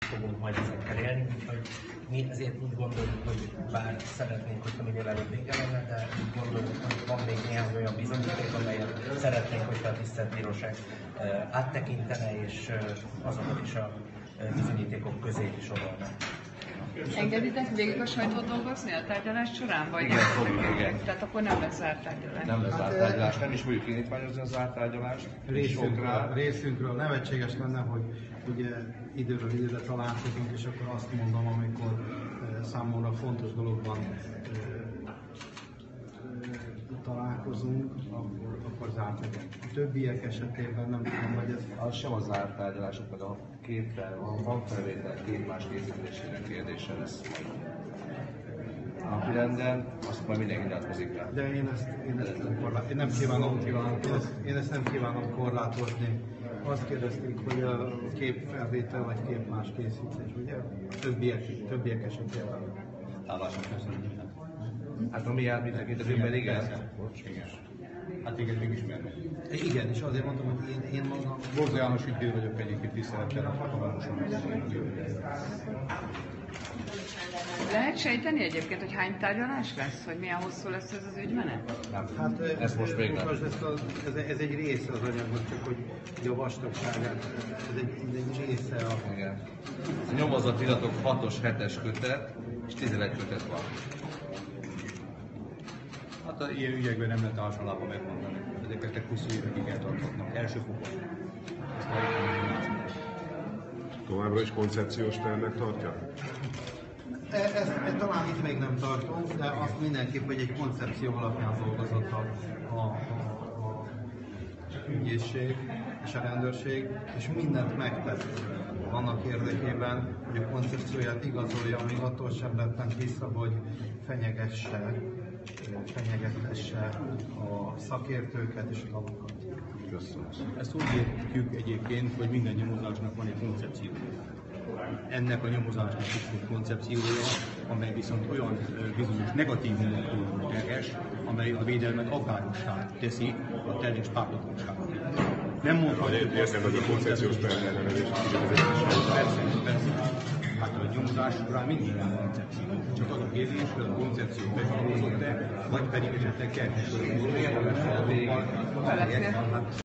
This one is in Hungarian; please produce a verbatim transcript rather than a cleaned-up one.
fogunk majd ezekkel élni, úgyhogy mi ezért úgy gondoljuk, hogy bár szeretnénk, hogy minél előbb vége lenne, de úgy gondoljuk, hogy van még néhány olyan bizonyíték, amelyet szeretnénk, hogyha a tisztelt bíróság áttekintene, és azokat is a bizonyítékok közé is sorolna. Engeditek végig a sajtót dolgozni a tárgyalás során? Vagy igen, fogjuk, igen. Tehát akkor nem lesz zárt tárgyalás? Nem lesz zárt tárgyalás, nem is fogjuk indítványozni a zárt tárgyalást. Részünkről, részünkről nevetséges lenne, hogy ugye időről időre találkozunk, és akkor azt mondom, amikor e, számomra fontos dologban e, találkozunk, akkor, akkor zárt legyen. A többiek esetében nem tudom, hogy ez... Az sem a zárt tárgyalások, meg a képfel, a hangfelvétel képmás készítésének kérdése lesz napirenden, azt majd mindenki nyilatkozik rá. De én ezt, én ezt nem, korlát, én nem kívánom, kívánom, én ezt, én ezt nem kívánom korlátozni. Azt kérdezték, hogy a képfelvétel vagy képmás készítés, ugye? Többiek, többiek esetében. Állások köszönöm. Hát a mi járműtekintetőben igen. Igen. Hát téged még ismernek. Igen, és azért mondtam, hogy én, én magam... Borzó János ügyvéd vagyok egyébként, tisztelettel a hatalmasan. Lehet sejteni egyébként, hogy hány tárgyalás lesz? Hogy milyen hosszú lesz ez az ügymenet? Nem. Hát ez most még nem. Most ez, a, ez, ez egy része az anyagnak, csak hogy, hogy a vastagságát, ez egy, ez egy része a... Igen. A nyomozatiratok hatos, hetes kötet, és tizenegy kötet van. Hát a ilyen ügyekben nem lehet általában megmondani. Ezeket hosszú évekig eltarthatnak. Első fokon. Továbbra is koncepciós tervnek tartja? Ezt e, talán itt még nem tartunk, de azt mindenképp, hogy egy koncepció alapján dolgozott a, a, a, a ügyészség és a rendőrség, és mindent megtett annak érdekében, hogy a koncepcióját igazolja, még attól sem rettent vissza, hogy fenyegesse, fenyegetesse a szakértőket és a tagokat. Köszönöm. Ezt úgy értjük egyébként, hogy minden nyomozásnak van egy koncepciója. Ennek a nyomozásnak is egy koncepciója, amely viszont olyan bizonyos negatívumokról terhes, amely a védelmet aggályossá teszi a teljes pártatlanságot. Nem mondhatjuk, értem, hogy a koncepciós perellenelés. Persze, persze. Hát a nyomozás során mindig van koncepció. Csak az a kérdés, hogy a koncepció bevalózott-e, vagy pedig esetleg kell.